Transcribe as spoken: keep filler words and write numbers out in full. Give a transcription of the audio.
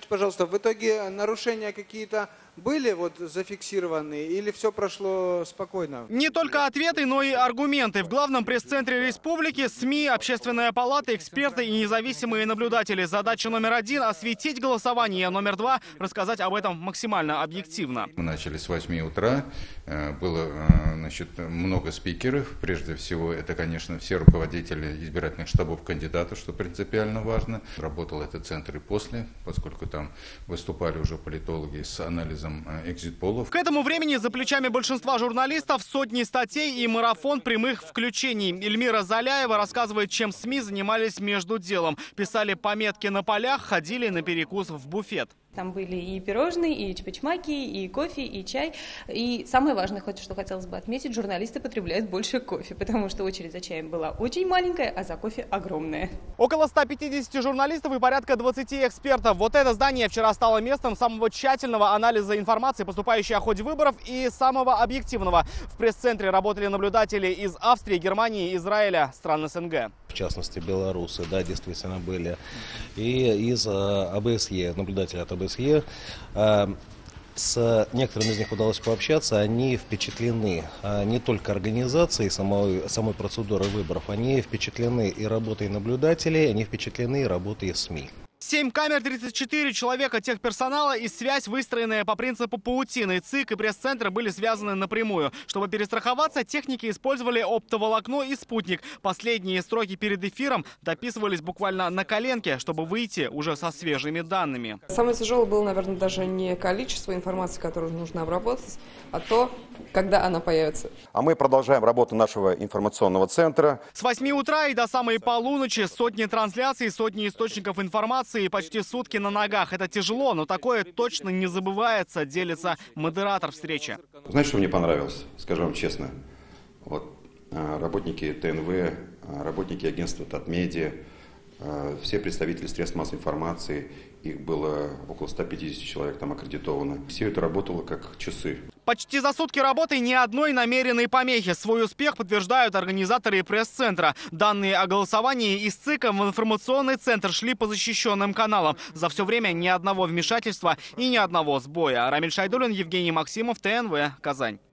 Скажите, пожалуйста, в итоге нарушения какие-то были вот зафиксированы или все прошло спокойно? Не только ответы, но и аргументы. В главном пресс-центре республики СМИ, Общественная палата, эксперты и независимые наблюдатели. Задача номер один – осветить голосование. Номер два – рассказать об этом максимально объективно. Мы начали с восьми утра. Было, значит, много спикеров. Прежде всего, это, конечно, все руководители избирательных штабов кандидатов, что принципиально важно. Работал этот центр и после, поскольку там выступали уже политологи с анализом экзит-полов. К этому времени за плечами большинства журналистов сотни статей и марафон прямых включений. Эльмира Заляева рассказывает, чем СМИ занимались между делом. Писали пометки на полях, ходили на перекус в буфет. Там были и пирожные, и чпачмаки, и кофе, и чай. И самое важное, что хотелось бы отметить, журналисты потребляют больше кофе, потому что очередь за чаем была очень маленькая, а за кофе огромная. Около ста пятидесяти журналистов и порядка двадцати экспертов. Вот это здание вчера стало местом самого тщательного анализа информации, поступающей о ходе выборов, и самого объективного. В пресс-центре работали наблюдатели из Австрии, Германии, Израиля, стран СНГ. В частности, белорусы, да, действительно были. И из ОБСЕ, наблюдатели от ОБСЕ, с некоторыми из них удалось пообщаться, они впечатлены не только организацией самой, самой процедуры выборов, они впечатлены и работой наблюдателей, они впечатлены и работой СМИ. Семь камер, тридцать четыре человека техперсонала и связь, выстроенная по принципу паутины. ЦИК и пресс-центр были связаны напрямую. Чтобы перестраховаться, техники использовали оптоволокно и спутник. Последние строки перед эфиром дописывались буквально на коленке, чтобы выйти уже со свежими данными. Самое тяжелое было, наверное, даже не количество информации, которую нужно обработать, а то, когда она появится. А мы продолжаем работу нашего информационного центра. С восьми утра и до самой полуночи сотни трансляций, сотни источников информации и почти сутки на ногах. Это тяжело, но такое точно не забывается, делится модератор встречи. Знаете, что мне понравилось? Скажу вам честно. Вот работники ТНВ, работники агентства Татмедиа, все представители средств массовой информации, их было около ста пятидесяти человек там аккредитовано. Все это работало как часы. Почти за сутки работы ни одной намеренной помехи. Свой успех подтверждают организаторы пресс-центра. Данные о голосовании из ЦИКа в информационный центр шли по защищенным каналам. За все время ни одного вмешательства и ни одного сбоя. Рамиль Шайдуллин, Евгений Максимов, ТНВ, Казань.